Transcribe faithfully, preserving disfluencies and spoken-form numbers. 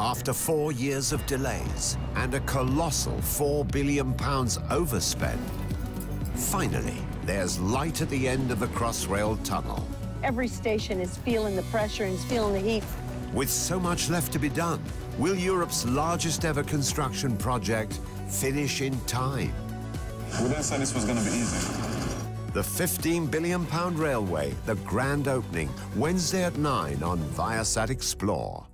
After four years of delays and a colossal four billion pounds overspend, finally, there's light at the end of the Crossrail tunnel. Every station is feeling the pressure and is feeling the heat. With so much left to be done, will Europe's largest ever construction project finish in time? We didn't say this was going to be easy. The fifteen billion pound railway, the grand opening, Wednesday at nine on Viasat Explore.